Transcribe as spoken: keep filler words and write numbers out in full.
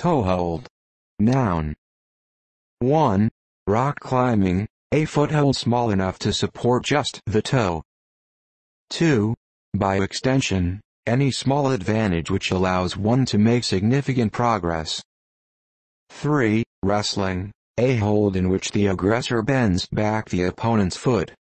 Toehold. Noun. one. Rock climbing, a foothold small enough to support just the toe. two. By extension, any small advantage which allows one to make significant progress. three. Wrestling, a hold in which the aggressor bends back the opponent's foot.